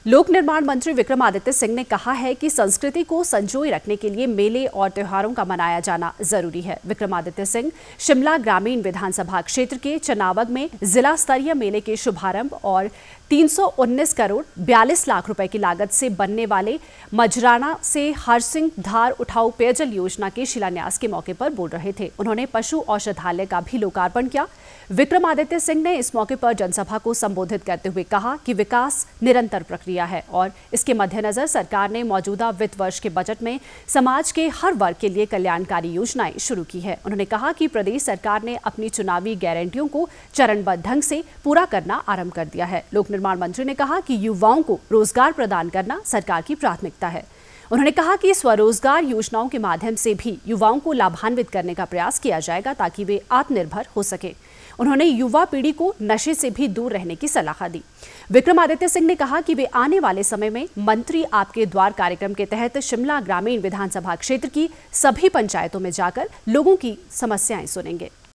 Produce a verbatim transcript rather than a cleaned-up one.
लोक निर्माण मंत्री विक्रमादित्य सिंह ने कहा है कि संस्कृति को संजोए रखने के लिए मेले और त्योहारों का मनाया जाना जरूरी है। विक्रमादित्य सिंह शिमला ग्रामीण विधानसभा क्षेत्र के चनावग में जिला स्तरीय मेले के शुभारंभ और तीन सौ उन्नीस करोड़ बयालीस लाख रुपए की लागत से बनने वाले मजराना से हरसिंह धार उठाऊ पेयजल योजना के शिलान्यास के मौके पर बोल रहे थे। उन्होंने पशु औषधालय का भी लोकार्पण किया। विक्रमादित्य सिंह ने इस मौके पर जनसभा को संबोधित करते हुए कहा कि विकास निरंतर प्रक्रिया है और इसके मद्देनजर सरकार ने मौजूदा वित्त वर्ष के बजट में समाज के हर वर्ग के लिए कल्याणकारी योजनाएं शुरू की है। उन्होंने कहा कि प्रदेश सरकार ने अपनी चुनावी गारंटियों को चरणबद्ध ढंग से पूरा करना आरंभ कर दिया है। लोक निर्माण मंत्री ने कहा कि युवाओं को रोजगार प्रदान करना सरकार की प्राथमिकता है। उन्होंने कहा कि स्वरोजगार योजनाओं के माध्यम से भी युवाओं को लाभान्वित करने का प्रयास किया जाएगा ताकि वे आत्मनिर्भर हो सके। उन्होंने युवा पीढ़ी को नशे से भी दूर रहने की सलाह दी। विक्रमादित्य सिंह ने कहा कि वे आने वाले समय में मंत्री आपके द्वार कार्यक्रम के तहत शिमला ग्रामीण विधानसभा क्षेत्र की सभी पंचायतों में जाकर लोगों की समस्याएं सुनेंगे।